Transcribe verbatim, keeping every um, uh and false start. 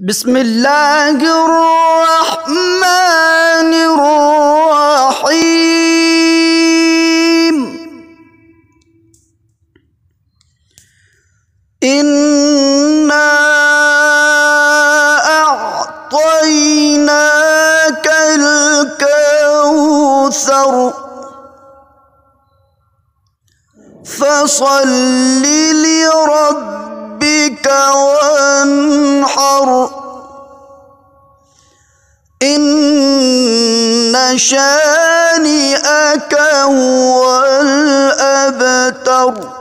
بسم الله الرحمن الرحيم. إنا أعطيناك الكوثر فصل لربك وانحر إن شانئك هو الأبتر.